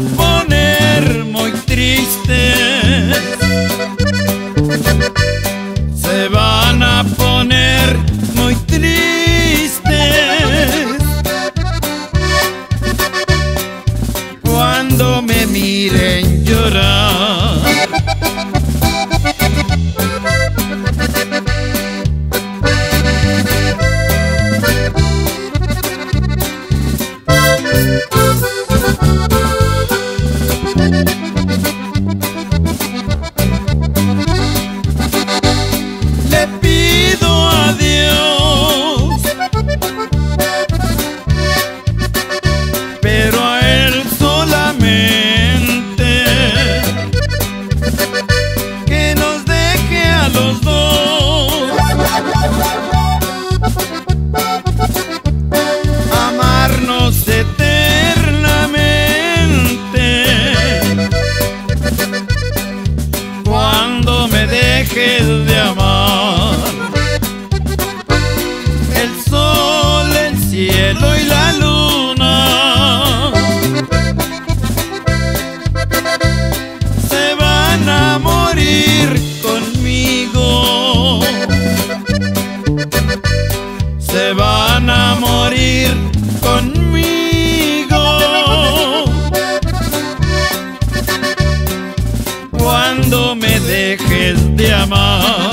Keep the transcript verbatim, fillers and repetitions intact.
a poner muy tristes, se van a poner muy tristes cuando me miren llorar. Le pido a Dios, pero a Él solamente, que nos deje a los dos amarnos eternamente. Cuando me dejes de amar, el sol, el cielo y la luna se van a morir conmigo, se van a morir conmigo cuando me dejes de amar.